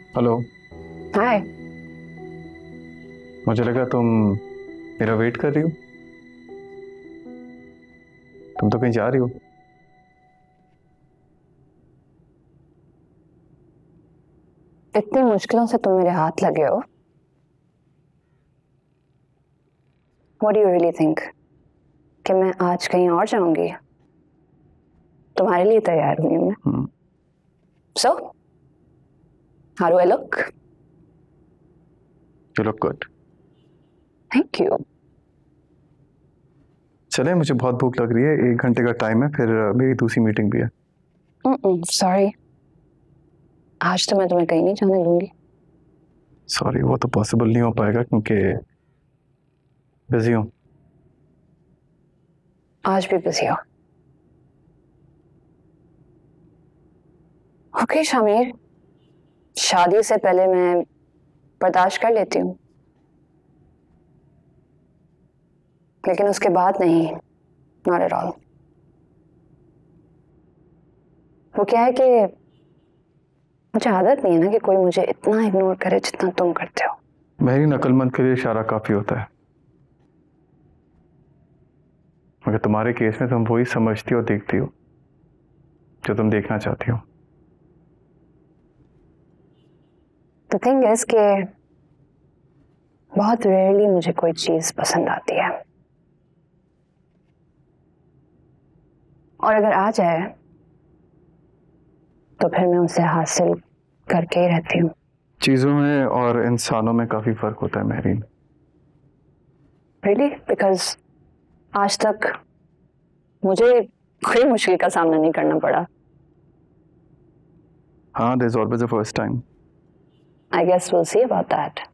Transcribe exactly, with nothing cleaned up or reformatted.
Hello. हाय। मुझे लगा तुम मेरा वेट कर रही हो। तुम तो कहीं जा रही हो। इतनी मुश्किलों से तुम मेरे हाथ लगे हो। What do you really think? कि मैं आज कहीं और जाऊंगी? तुम्हारे लिए तैयार हुई हूँ मैं। So, how do I look? You look good. Thank you. चले, मुझे बहुत भूख लग रही है। एक घंटे का टाइम है, फिर मेरी दूसरी मीटिंग भी है। Mm-mm, sorry. आज तो मैं तुम्हें कहीं नहीं जाने दूंगी। सॉरी, वो तो पॉसिबल नहीं हो पाएगा क्योंकि बिजी हूँ। आज भी बिजी हो? ओके शामिर, शादी से पहले मैं बर्दाश्त कर लेती हूँ, लेकिन उसके बाद नहीं। Not at all. वो क्या है कि मुझे आदत नहीं है ना कि कोई मुझे इतना इग्नोर करे जितना तुम करते हो। मेरी नकलमंद के लिए इशारा काफी होता है, मगर तुम्हारे केस में तुम वही समझती हो, देखती हो जो तुम देखना चाहती हो। द थिंग इज कि बहुत रेयरली मुझे कोई चीज पसंद आती है, और अगर आ जाए तो फिर मैं उसे हासिल करके ही रहती हूँ। चीजों में और इंसानों में काफी फर्क होता है महरीन। रियली? बिकॉज आज तक मुझे कोई मुश्किल का सामना नहीं करना पड़ा। हाँ, there is always a first time. I guess will see about that.